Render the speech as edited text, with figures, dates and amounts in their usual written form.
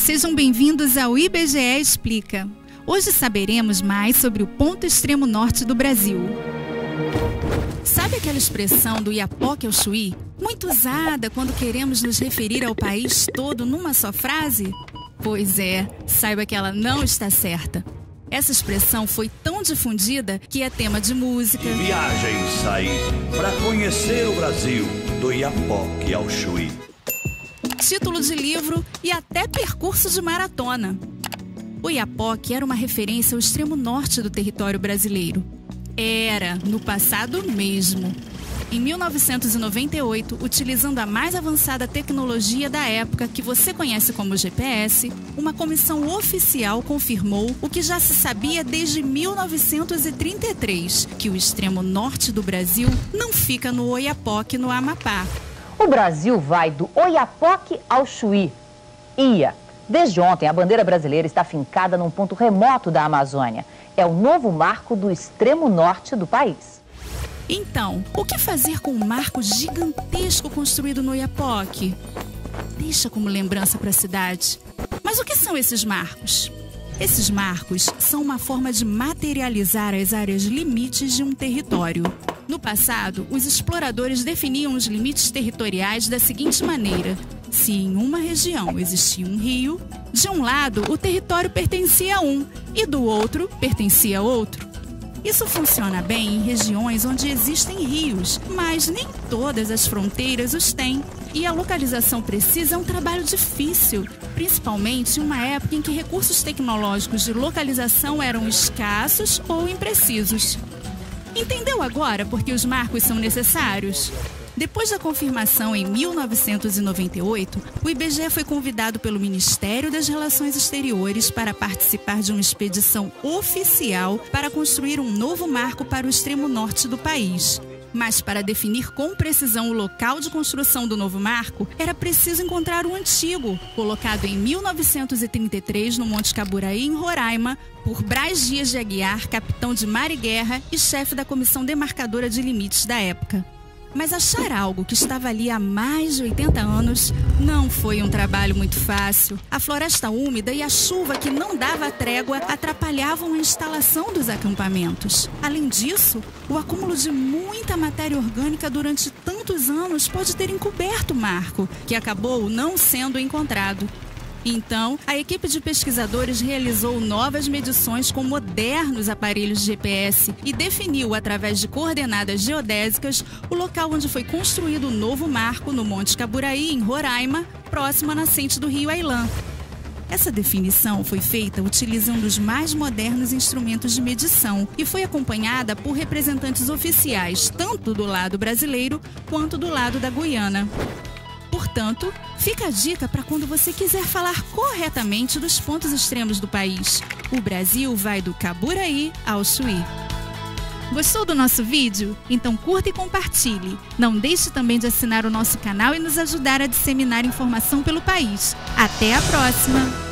sejam bem-vindos ao IBGE Explica. Hoje saberemos mais sobre o ponto extremo norte do Brasil. Sabe aquela expressão do Iapoque ao Chuí? Muito usada quando queremos nos referir ao país todo numa só frase? Pois é, saiba que ela não está certa. Essa expressão foi tão difundida que é tema de música, viagens aí para conhecer o Brasil, do Iapoque ao Chuí, título de livro e até percurso de maratona. O Iapoque era uma referência ao extremo norte do território brasileiro. Era, no passado mesmo. Em 1998, utilizando a mais avançada tecnologia da época, que você conhece como GPS, uma comissão oficial confirmou o que já se sabia desde 1933, que o extremo norte do Brasil não fica no Oiapoque, no Amapá. O Brasil vai do Oiapoque ao Chuí. Desde ontem, a bandeira brasileira está fincada num ponto remoto da Amazônia. É o novo marco do extremo norte do país. Então, o que fazer com um marco gigantesco construído no Oiapoque? Deixa como lembrança para a cidade. Mas o que são esses marcos? Esses marcos são uma forma de materializar as áreas limites de um território. No passado, os exploradores definiam os limites territoriais da seguinte maneira: se em uma região existia um rio, de um lado o território pertencia a um e do outro pertencia a outro. Isso funciona bem em regiões onde existem rios, mas nem todas as fronteiras os têm. E a localização precisa é um trabalho difícil, principalmente em uma época em que recursos tecnológicos de localização eram escassos ou imprecisos. Entendeu agora por que os marcos são necessários? Depois da confirmação em 1998, o IBGE foi convidado pelo Ministério das Relações Exteriores para participar de uma expedição oficial para construir um novo marco para o extremo norte do país. Mas para definir com precisão o local de construção do novo marco, era preciso encontrar o antigo, colocado em 1933 no Monte Caburaí, em Roraima, por Braz Dias de Aguiar, capitão de mar e guerra e chefe da comissão demarcadora de limites da época. Mas achar algo que estava ali há mais de 80 anos não foi um trabalho muito fácil. A floresta úmida e a chuva que não dava trégua atrapalhavam a instalação dos acampamentos. Além disso, o acúmulo de muita matéria orgânica durante tantos anos pode ter encoberto o marco, que acabou não sendo encontrado. Então, a equipe de pesquisadores realizou novas medições com modernos aparelhos de GPS e definiu, através de coordenadas geodésicas, o local onde foi construído o novo marco no Monte Caburaí, em Roraima, próximo à nascente do rio Ailã. Essa definição foi feita utilizando os mais modernos instrumentos de medição e foi acompanhada por representantes oficiais, tanto do lado brasileiro quanto do lado da Guiana. Portanto, fica a dica para quando você quiser falar corretamente dos pontos extremos do país. O Brasil vai do Caburaí ao Chuí. Gostou do nosso vídeo? Então curta e compartilhe. Não deixe também de assinar o nosso canal e nos ajudar a disseminar informação pelo país. Até a próxima!